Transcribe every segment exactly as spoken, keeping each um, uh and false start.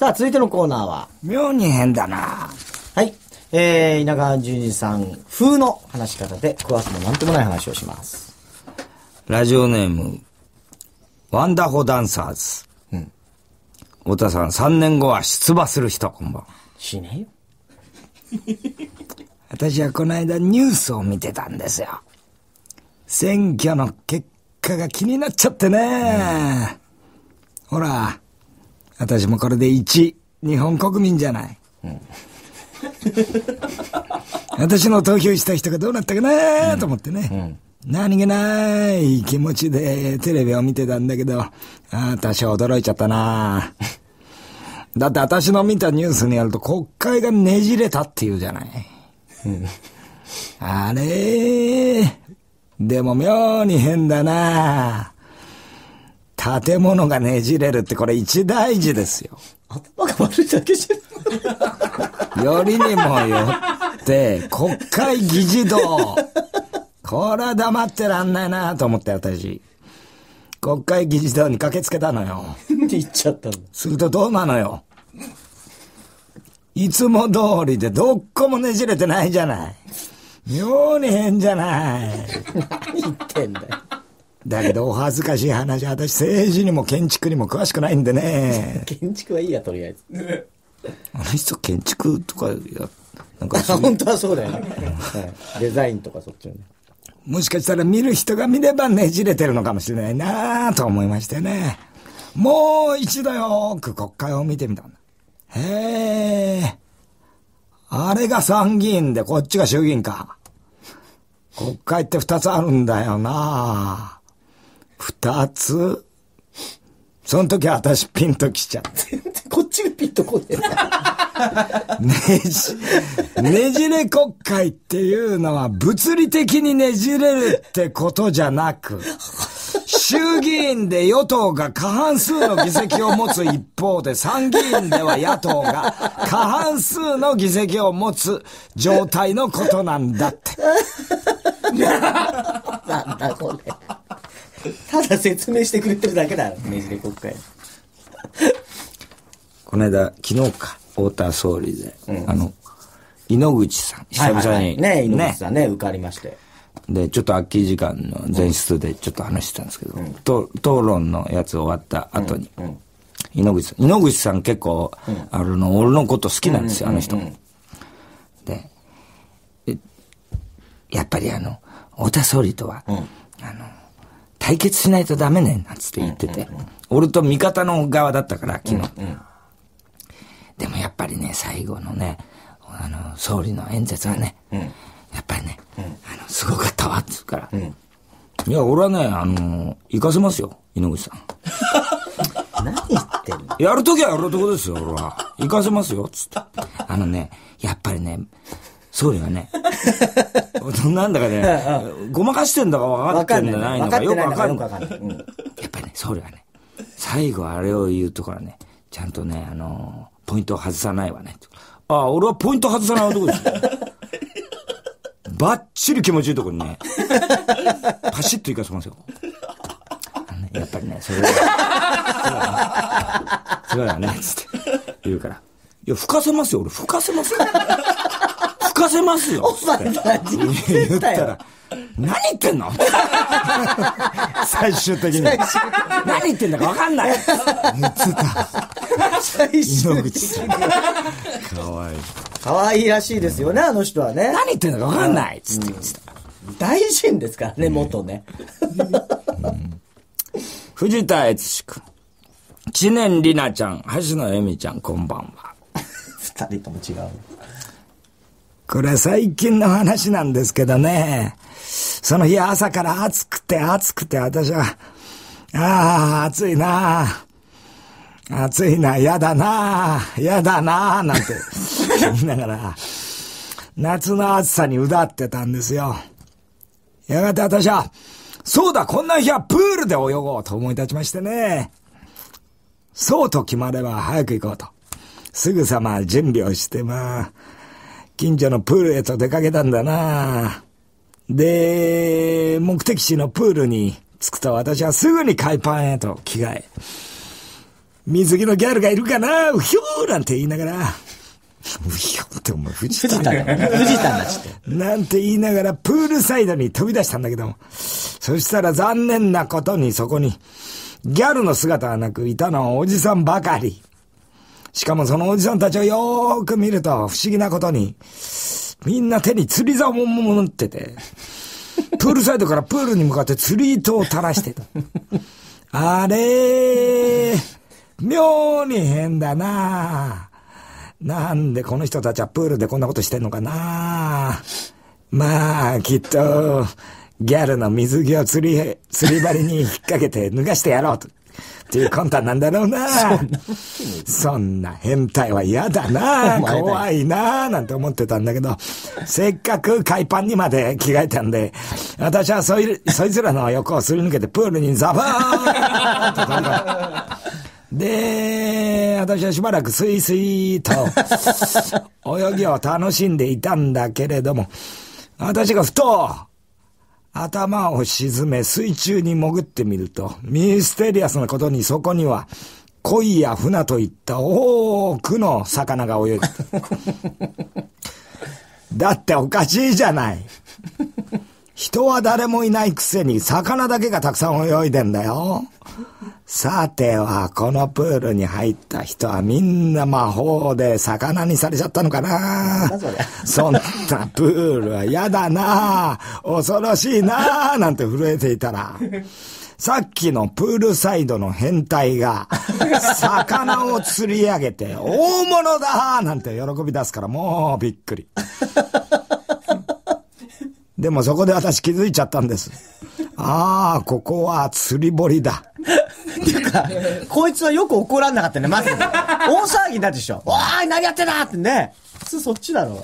さあ、続いてのコーナーは妙に変だな。 はい。えー、稲川淳二さん風の話し方で、詳しくもなんともない話をします。 ラジオネーム、ワンダホダンサーズ。うん。太田さん、さんねんごは出馬する人、こんばんは。 しねえよ。 私はこの間ニュースを見てたんですよ。選挙の結果が気になっちゃってね。うん、ほら、私もこれで一日本国民じゃない。うん、私の投票した人がどうなったかなと思ってね。うんうん、何気ない気持ちでテレビを見てたんだけど、ああ、多少驚いちゃったな。だって私の見たニュースによると国会がねじれたっていうじゃない。うん、あれでも妙に変だな。建物がねじれるってこれ一大事ですよ。 頭が悪いだけじゃよりにもよって国会議事堂、これは黙ってらんないなと思って私国会議事堂に駆けつけたのよ。 って言っちゃったの。 するとどうなのよ。いつも通りでどっこもねじれてないじゃない。妙に変じゃない。 何言ってんだよ。 だけどお恥ずかしい話、私政治にも建築にも詳しくないんでね。 建築はいいや、とりあえず。 あの人建築とかやなんか本当はそうだよね。デザインとかそっちのね。 もしかしたら見る人が見ればねじれてるのかもしれないなと思いましてね。もう一度よく国会を見てみたんだ。へえ、あれが参議院でこっちが衆議院か。国会って二つあるんだよな。二つ。その時私ピンときちゃって。 こっちがピンとこねえねじ、ねじれ国会っていうのは物理的にねじれるってことじゃなく、衆議院で与党が過半数の議席を持つ一方で参議院では野党が過半数の議席を持つ状態のことなんだって。 なんだこれ。ただ説明してくれてるだけだよ、ねじれ国会。 この間、昨日か、太田総理で、うん、あの、井ノ口さん、久々に。はいはいはい、 ね、井ノ口さんね、受かりまして。 で、ちょっと空き時間の前室でちょっと話してたんですけど、うん、と討論のやつ終わった後に、うんうん、井ノ口さん、井ノ口さん結構、うん、あの、俺のこと好きなんですよ、うん、あの人。うんうん、で、やっぱりあの、太田総理とは、うん、あの、対決しないとダメね、なんつって言ってて、うんうんうん、俺と味方の側だったから、昨日。うんうん、でもやっぱりね、最後のね、あの、総理の演説はね、うん、やっぱりね、うん、あの、すごかったわ、つうから、うん。いや、俺はね、あの、行かせますよ、井ノ口さん。何言ってんの？ やるときはやるとこですよ、俺は。行かせますよ、つって。あのね、やっぱりね、総理はね、なんだかね、ごまかしてんだか分かってんじゃないのかよく分かんない。やっぱりね、総理はね、最後あれを言うところはね、ちゃんとね、あのー、ポイントを外さないわね。ああ、俺はポイント外さない男ですよ。バッチリ気持ちいいところにね、パシッといかせますよ。やっぱりね、それは、それはね、つって言うから。いや、吹かせますよ、俺、吹かせますよ。吹かせますよ。 お前何言ったら、 何言ってんの最終的に。何言ってんだか分かんない。言ってた。 最終的に。 かわいい。 かわいいらしいですよね、あの人はね。 何言ってんだか分かんない。つって言ってた。 大臣ですからね、元ね。 うん、藤田悦司君。知念里奈ちゃん、橋野恵美ちゃん、こんばんは。 二人とも違う。 これは最近の話なんですけどね。その日朝から暑くて暑くて私は、ああ、暑いな暑いな、やだなやだななんて言いながら、夏の暑さにうだってたんですよ。やがて私は、そうだ、こんな日はプールで泳ごうと思い立ちましてね。そうと決まれば早く行こうと。すぐさま準備をして、まあ、近所のプールへと出かけたんだな。で、目的地のプールに着くと私はすぐに海パンへと着替え。 水着のギャルがいるかな、うひょーなんて言いながら、うひょーってお前富士山だよ。 富士山だっつって。 なんて言いながらプールサイドに飛び出したんだけども、そしたら残念なことにそこにギャルの姿はなく、いたのはおじさんばかり。しかもそのおじさんたちをよーく見ると不思議なことに、みんな手に釣り竿も持ってて、プールサイドからプールに向かって釣り糸を垂らしてた。あれー、妙に変だな。なんでこの人たちはプールでこんなことしてんのかな。まあ、きっと、ギャルの水着を釣り、釣り針に引っ掛けて脱がしてやろうと。っていう魂胆なんだろうな。そんな変態は嫌だな。怖いな。なんて思ってたんだけど、せっかく海パンにまで着替えたんで、私はそい、そいつらの横をすり抜けてプールにザバーンと飛んだ。で、私はしばらくスイスイと泳ぎを楽しんでいたんだけれども、私がふと頭を沈め水中に潜ってみると、ミステリアスなことにそこには鯉や船といった多くの魚が泳いでた。だっておかしいじゃない。人は誰もいないくせに魚だけがたくさん泳いでんだよ。さてはこのプールに入った人はみんな魔法で魚にされちゃったのかな。そんなプールは嫌だな、恐ろしいななんて震えていたら、さっきのプールサイドの変態が魚を釣り上げて大物だなんて喜び出すから、もうびっくり。でもそこで私気づいちゃったんです。ああ、ここは釣り堀だ。 っていうか、こいつはよく怒らんなかったね、まず。大騒ぎになるでしょ。おーい、何やってんだってね。普通そっちだろ。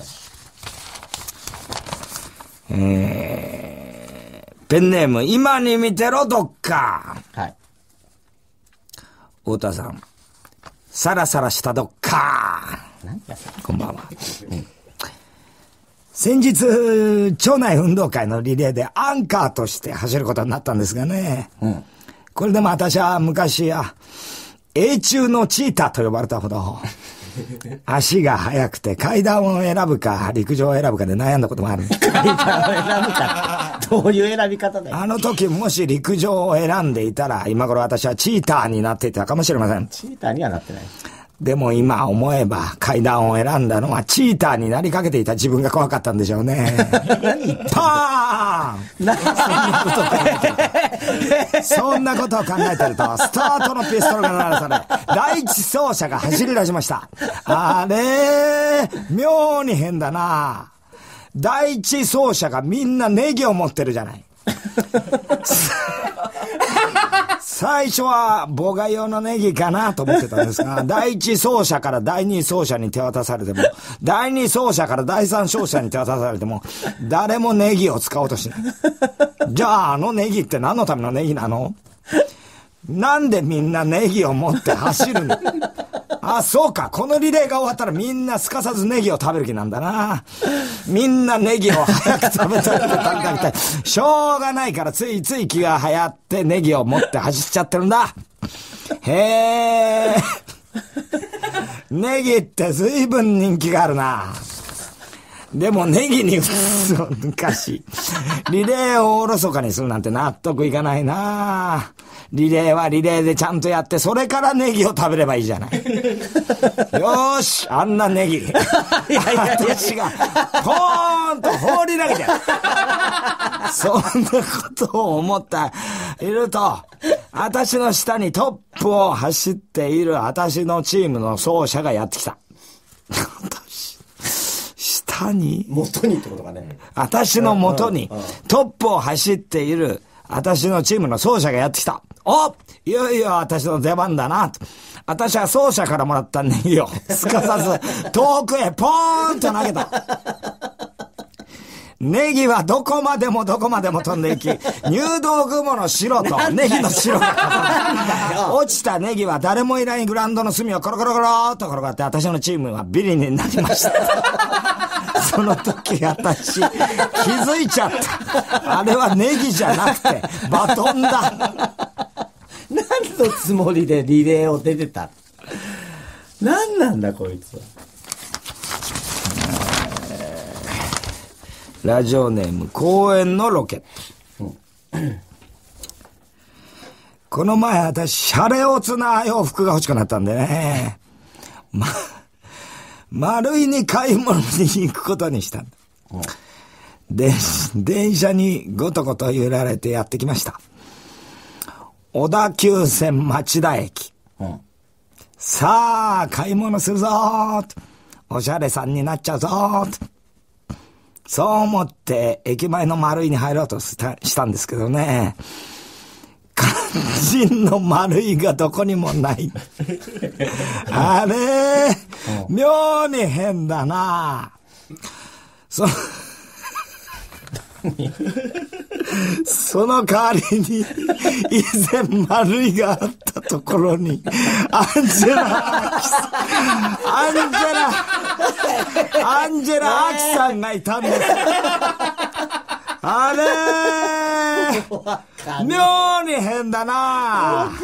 えー、ペンネーム、今に見てろ、どっか。 はい。 太田さん、サラサラしたどっか。 何やそれ。 こんばんは。うん、先日、町内運動会のリレーでアンカーとして走ることになったんですがね。うん、これでも私は昔は、永中のチーターと呼ばれたほど、足が速くて階段を選ぶか陸上を選ぶかで悩んだこともある。階段を選ぶか。どういう選び方だよ。 あの時もし陸上を選んでいたら、今頃私はチーターになっていたかもしれません。 チーターにはなってない。 でも今思えば階段を選んだのはチーターになりかけていた自分が怖かったんでしょうね。パーン何そんなこと考えてるそんなことを考えてると、スタートのピストルが鳴らされ、第一走者が走り出しました。あれ妙に変だな。第一走者がみんなネギを持ってるじゃない。最初は母が用のネギかなと思ってたんですが、第一走者から第二走者に手渡されても、第二走者から第三走者に手渡されても、誰もネギを使おうとしない。じゃああのネギって何のためのネギなの？なんでみんなネギを持って走るの？あ、そうか。このリレーが終わったらみんなすかさずネギを食べる気なんだな。みんなネギを早く食べたいと食べたみたい。しょうがないからついつい気が流行ってネギを持って走っちゃってるんだ。へー。ネギって随分人気があるな。でもネギに昔、リレーをおろそかにするなんて納得いかないな。リレーはリレーでちゃんとやって、それからネギを食べればいいじゃない。よーし、あんなネギ。私が、ポーンと放り投げてやる。そんなことを思っていると、私の下にトップを走っている私のチームの走者がやってきた。下に元にってことかね。 私の元にトップを走っている私のチームの走者がやってきた。お、いよいよ私の出番だな。私は走者からもらったネギをすかさず遠くへポーンと投げた。ネギはどこまでもどこまでも飛んでいき、入道雲の白とネギの白が重なる。落ちたネギは誰もいないグラウンドの隅をコロコロコロと転がって私のチームはビリになりました。その時私気づいちゃった。あれはネギじゃなくてバトンだ。 なんのつもりでリレーを出てた。何なんだこいつは。 ラジオネーム公園のロケット、うん、この前私シャレオツな洋服が欲しくなったんでね、ま、丸いに買い物に行くことにしたんだ、うん、で電車にごとごと揺られてやってきました。小田急線町田駅、うん、さあ買い物するぞーと、おしゃれさんになっちゃうぞーと、そう思って駅前の丸いに入ろうとしたしたんですけどね、肝心の丸いがどこにもない。あれ妙に変だな。そその代わりに以前丸いがあったところにアンジェラアンジェラアンジェラアキさんがいたんです。あれー妙に変だな。わかんね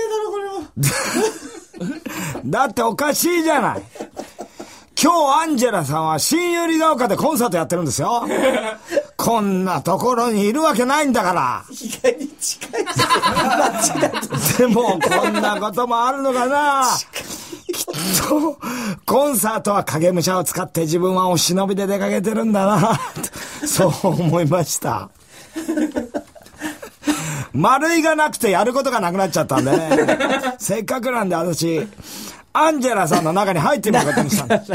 えだろこれも。だっておかしいじゃない。今日アンジェラさんは新百合ヶ丘でコンサートやってるんですよ。こんなところにいるわけないんだから。 意外に近いじゃん。 でもこんなこともあるのかな。きっとコンサートは影武者を使って自分はお忍びで出かけてるんだな。そう思いました。丸いがなくてやることがなくなっちゃったんでね。せっかくなんで私アンジェラさんの中に入ってみることにしたんです。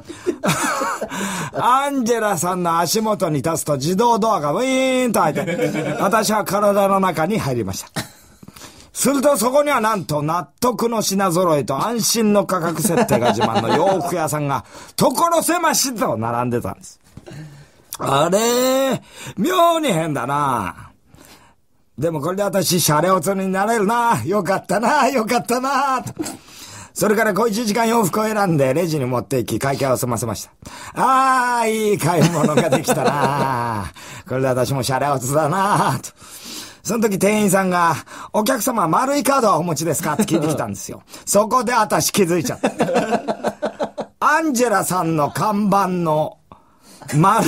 アンジェラさんの足元に立つと自動ドアがウィーンと開いて、私は体の中に入りました。するとそこにはなんと納得の品揃えと安心の価格設定が自慢の洋服屋さんが所狭しと並んでたんです。あれー、妙に変だな。でもこれで私シャレオツになれるな。よかったな、よかったなと。それから小一時間洋服を選んでレジに持って行き会計を済ませました。ああ、いい買い物ができたな。これで私もシャレオツだなと。その時店員さんが、お客様丸いカードはお持ちですかって聞いてきたんですよ。そこで私気づいちゃった。アンジェラさんの看板の丸い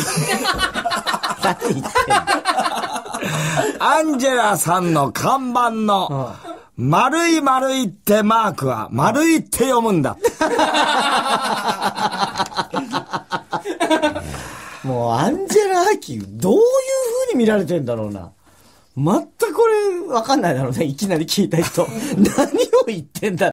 アンジェラさんの看板の丸い丸いってマークは丸いって読むんだ。 もうアンジェラ・アキどういう風に見られてんだろうな。全くこれ分かんないだろうね。いきなり聞いた人何を言ってんだ